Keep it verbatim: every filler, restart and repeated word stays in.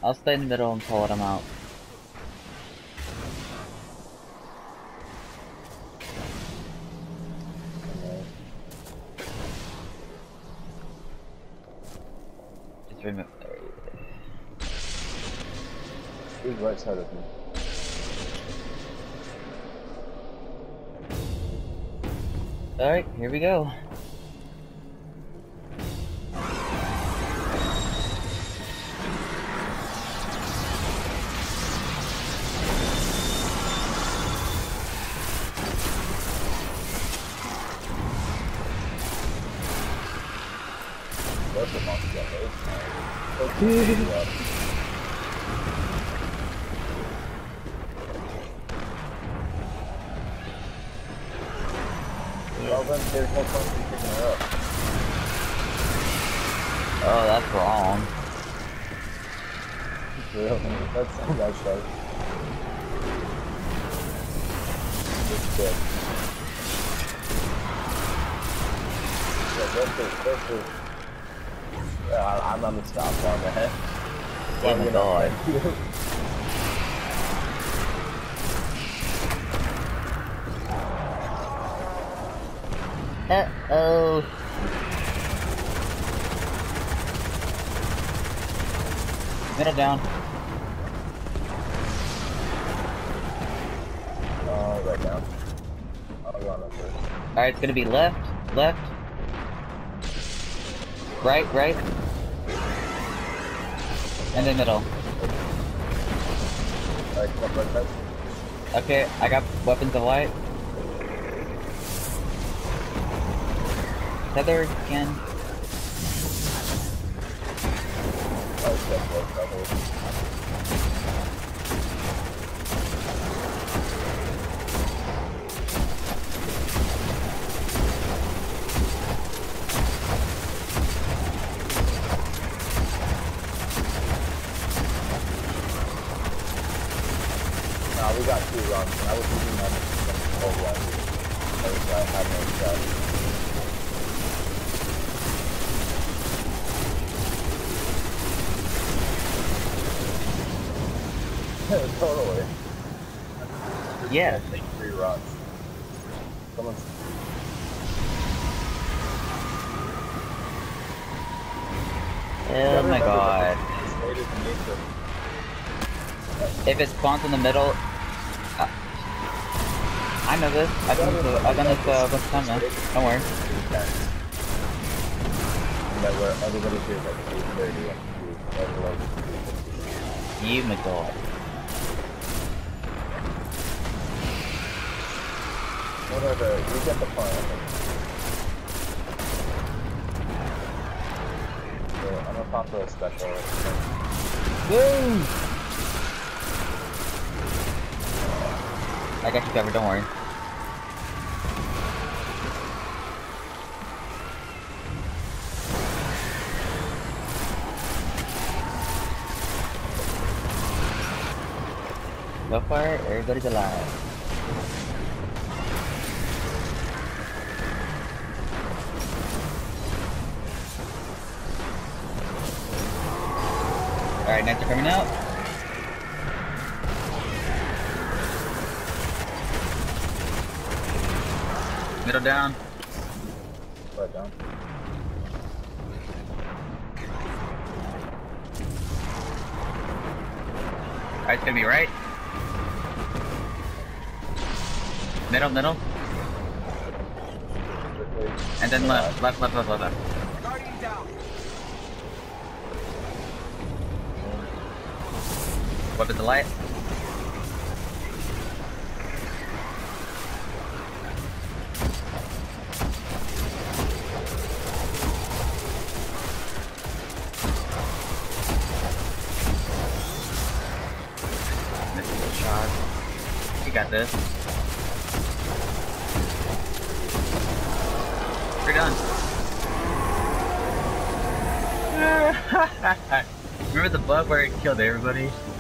I'll stay in the middle and pull them out. Just remove. Who's right side of me? Alright, here we go. That's a monster that Well then, there's no point in picking her up. Oh, that's wrong. Real, that's that's right. It's dead. Yeah, that's it, that's it. Yeah, I'm on the stop bar, man. Oh my god. Uh-oh. Middle down. Oh, right down. I'll run up first. Alright, it's gonna be left, left. Right, right. And then middle. Alright, come up right side. Okay, I got weapons of light. Tether again. Oh, it's that close, that hole. Nah, we got two runs. I was using that whole run. I was I had no shot. Totally. Yeah. Take three runs. Someone's. Oh my god. If it spawns in the middle, uh, I know this. I've done this. Uh, I've done this uh, a bunch of times now. Don't worry. That where everybody's here like eight thirty. You my god. Whatever. You get the point. I think. So I'm gonna pop for a special. Woo! I got you covered, don't worry. So far, everybody's alive. Alright, knights are coming out. Middle down. Right down. Alright, it's gonna be right. Middle, middle. And then left, left, left, left, left, left. Guardian down. Weapons of light. Missile shot. You got this. We're done. Remember the bug where it killed everybody?